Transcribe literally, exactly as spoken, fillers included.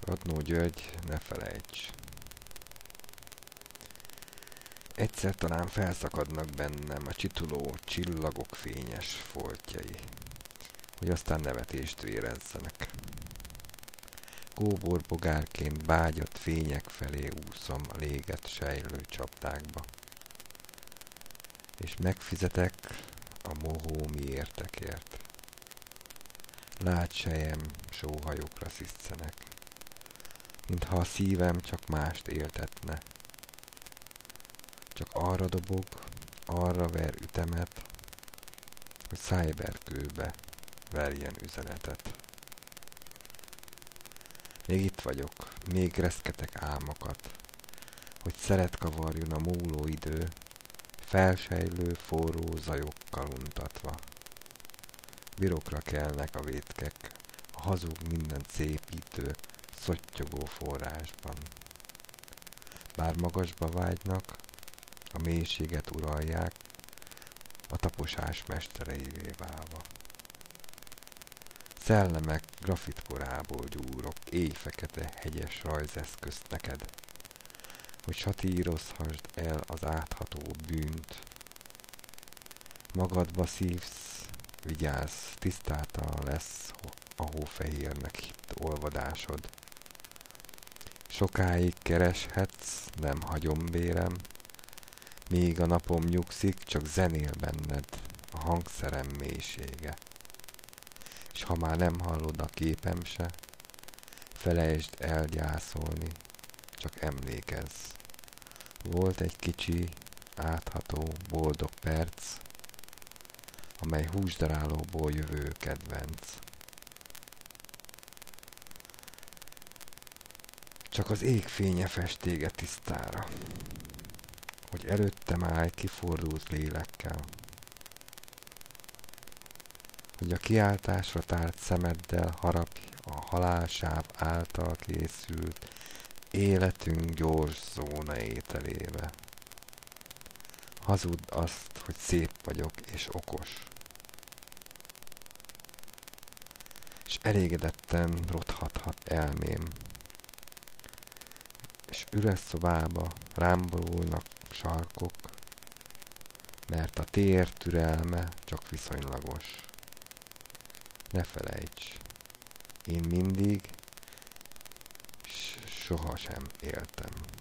Radnó György, ne felejts. Egyszer talán felszakadnak bennem a csituló csillagok fényes foltjai, hogy aztán nevetést érezzenek. Kóbor bogárként bágyat fények felé úszom a léget sejlő csapdákba, és megfizetek a mohó miértekért. Látsejjem sóhajokra sziszenek, mintha a szívem csak mást éltetne. Csak arra dobog, arra ver ütemet, hogy szájberkőbe verjen üzenetet. Még itt vagyok, még reszketek álmokat, hogy szeret kavarjon a múló idő, felsejlő forró zajokkal untatva. Birokra kelnek a vétkek, a hazug minden szépítő, szottyogó forrásban. Bár magasba vágynak, a mélységet uralják, a taposás mestereivé válva. Szellemek grafitkorából gyúrok, éjfekete hegyes rajzeszközt neked, hogy satírozhassd el az átható bűnt. Magadba szívsz, vigyázz, tisztátalan lesz a hófehérnek hitt olvadásod. Sokáig kereshetsz, nem hagyom bérem, míg a napom nyugszik, csak zenél benned a hangszerem mélysége. És ha már nem hallod a képem se, felejtsd el gyászolni, csak emlékezz. Volt egy kicsi, átható, boldog perc, amely húsdarálóból jövő kedvenc. Csak az ég fénye fest téged tisztára, hogy előttem állj kifordult lélekkel, hogy a kiáltásra tárt szemeddel harapj a halálsáv által készült életünk gyors zóna ételébe. Hazudd azt, hogy szép vagyok és okos, és elégedetten rothathat elmém, és üres szobába rám borulnak sarkok, mert a tér türelme csak viszonylagos. Ne felejts, én mindig s sohasem éltem.